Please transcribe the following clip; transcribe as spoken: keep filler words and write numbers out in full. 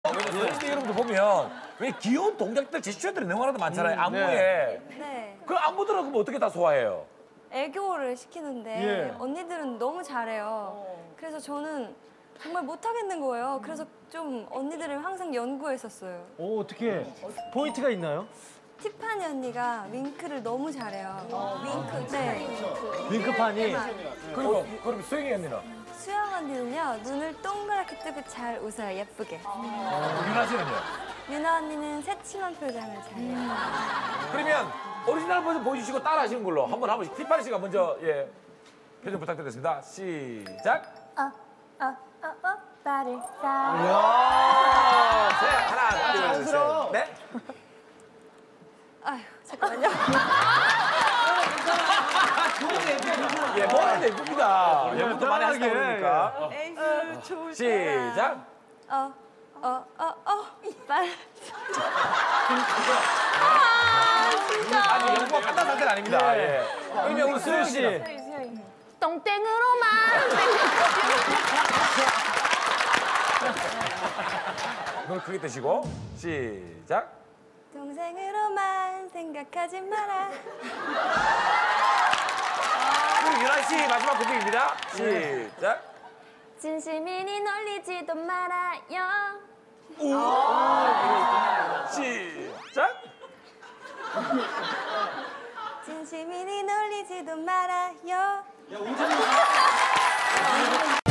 연예인 여러분들 보면 왜 귀여운 동작들 제스처들이 너무나도 많잖아요. 안무에. 네. 그 안무들은 그럼 어떻게 다 소화해요? 애교를 시키는데 예. 언니들은 너무 잘해요. 그래서 저는 정말 못하겠는 거예요. 그래서 좀 언니들을 항상 연구했었어요. 오, 어떻게 포인트가 있나요? 티파니 언니가 윙크를 너무 잘해요. 윙크? 네. 윙크판이. 그리고 그럼 수영이 언니는? 수영 언니는요, 눈을 동그랗게 뜨고 잘 웃어요, 예쁘게. 유나 씨는요? 유나 언니는 새침한 표정을 잘해요. 그러면 오리지널 버전 보여주시고 따라 하시는 걸로 한번 한 번씩 티파니 씨가 먼저 예 표정 부탁드리겠습니다. 시작. 어, 어, 어, 오빠를 사랑. 이야. 셋, 하나, 둘, 자연스러워. 셋, 넷. 아휴, 잠깐만요. 예, 뭐는 예쁩니다. 예쁘도 많이 하시다 편하게, 보니까. 에이, 좋을 시작. 어, 어, 어, 어, 오빠를 아직 연구가 끝난 상태는 아닙니다. 예. 그러면 우리 수영 씨. 똥땡으로만 눈을 크게 뜨시고 시작. 동생으로만 생각하지 마라. 그리고 유나 씨 마지막 곡입니다. 시작. 진심이니 놀리지도 말아요. 시작. 진심이니 놀리지도 말아요.